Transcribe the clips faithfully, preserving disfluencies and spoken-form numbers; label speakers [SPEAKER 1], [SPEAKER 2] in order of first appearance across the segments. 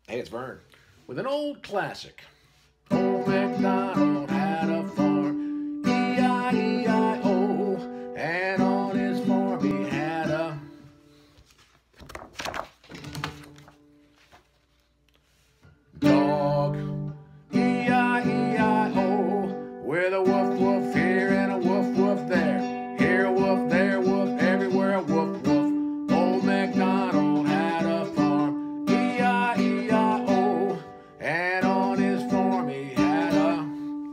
[SPEAKER 1] Hey, it's Vern with an old classic. Old MacDonald had a farm, E I E I O, and on his farm he had a dog, E I E I O, with a woof woof here and a woof woof there. Here a woof, there a woof, everywhere a woof woof. Old MacDonald had a farm, E I E I O, and on his farm he had a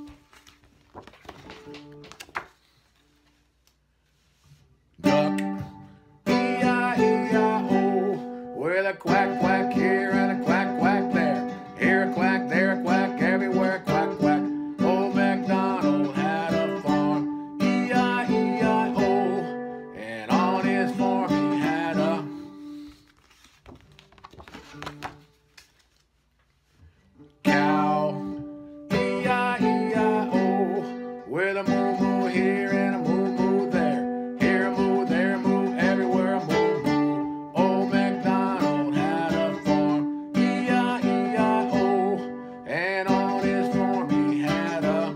[SPEAKER 1] duck, E I E I O, with a quack quack here and a quack quack there. Here a quack, there a quack, everywhere a quack quack. Old MacDonald had a farm, E I E I O, and on his farm he had a cow, E I E I O, with a moo moo here and a moo moo there. Here a moo, there a moo, everywhere a moo moo. Old MacDonald had a farm, E I E I O, and on his farm he had a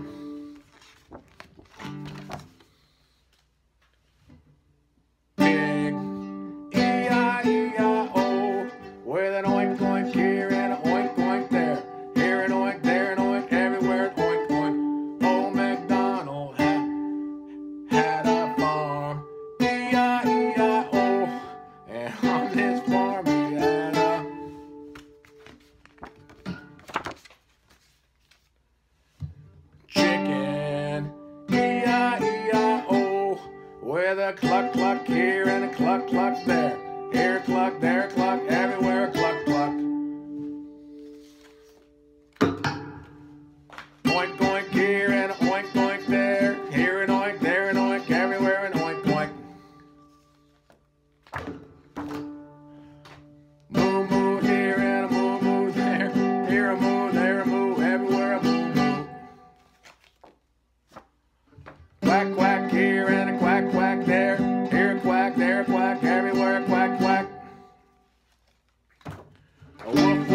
[SPEAKER 1] pig, E I E I O, with an oink oink here and a oink oink there. Here an oink, there an oink, everywhere an oink oink. Old MacDonald had, had a farm, E I E I O, and on his farm he had a chicken, E I E I O, with a cluck cluck here and a cluck cluck there. Here a cluck, there a cluck, everywhere a cluck cluck. Oink oink here and a oink oink there. Here an oink, there an oink, everywhere an oink oink. Moo moo here and a moo moo there. Here a moo, there a moo, everywhere a moo moo. Quack quack here and a quack quack there. Here a quack, there a quack, everywhere a quack quack. A woof